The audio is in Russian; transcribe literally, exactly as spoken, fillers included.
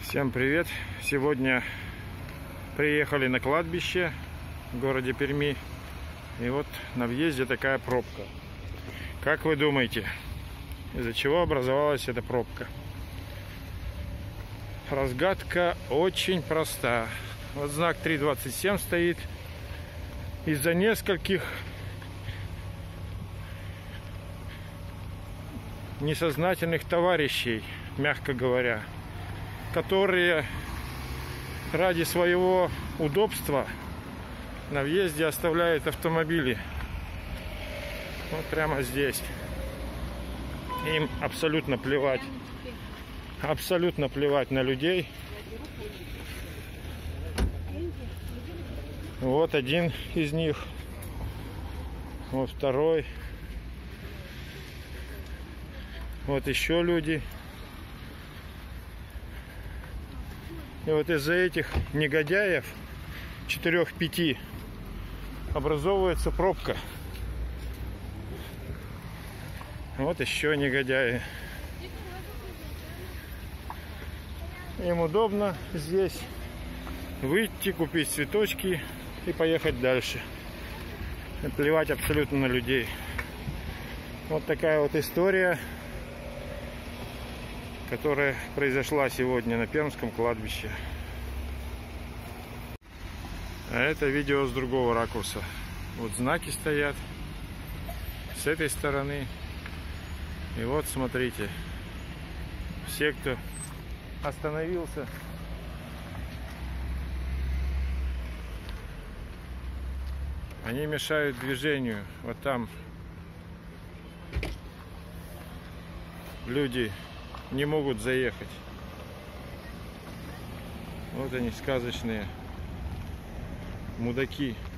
Всем привет! Сегодня приехали на кладбище в городе Перми. И вот на въезде такая пробка. Как вы думаете, из-за чего образовалась эта пробка? Разгадка очень проста. Вот знак три двадцать семь стоит. Из-за нескольких несознательных товарищей, мягко говоря, которые ради своего удобства на въезде оставляют автомобили. Вот прямо здесь. Им абсолютно плевать. Абсолютно плевать на людей. Вот один из них. Вот второй. Вот еще люди. И вот из-за этих негодяев, четырех-пяти, образовывается пробка. Вот еще негодяи. Им удобно здесь выйти, купить цветочки и поехать дальше. И плевать абсолютно на людей. Вот такая вот история, которая произошла сегодня на Пермском кладбище. А это видео с другого ракурса. Вот знаки стоят с этой стороны. И вот смотрите, все, кто остановился, они мешают движению. Вот там люди не могут заехать. Вот они, сказочные мудаки.